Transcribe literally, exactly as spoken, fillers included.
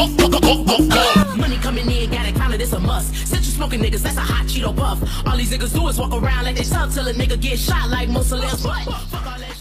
Money coming in, gotta count it, it's a must. Since you smoking niggas, that's a hot Cheeto puff. All these niggas do is walk around like they tough till a nigga get shot like most of their butt.